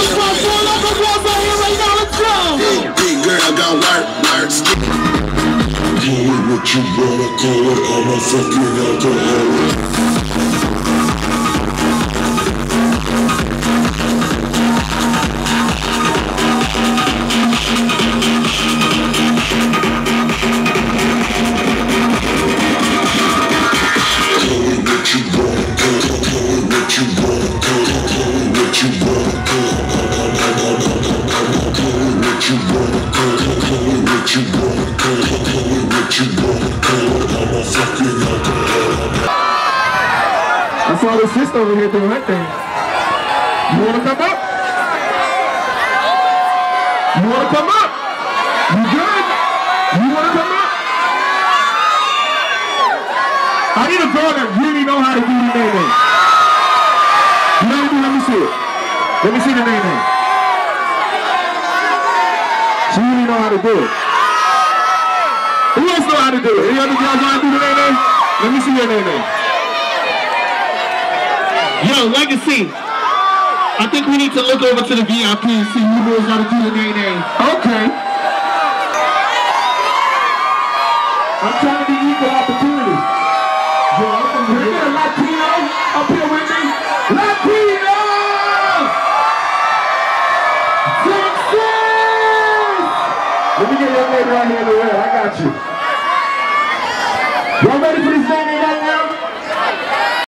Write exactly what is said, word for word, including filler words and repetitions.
What you wanna call it? I'm a fucking alcoholic. Call it what you wanna call it. Call it what you wanna call it. Call it what you wanna call it. Call it what you wanna call it. Call it what you wanna call it. Call it what you wanna call it. I'm a fucking alcoholic. I saw the sister over here doing her thing. You wanna come up? You wanna come up? You good? You wanna come up? I need a girl that really know how to do the name. You know what I mean? Let me see it. Let me see the name. She really know how to do it. Who else know how to do it? Any other girls know how to do the name? Let me see your name. Yo, Legacy, I think we need to look over to the V I P and see who knows how to do the name. Okay. I'm trying to be equal opportunity. Yo, I'm going to get a Latino up here with me. Latino! Texas! Let me get your name right here in the red. I got you.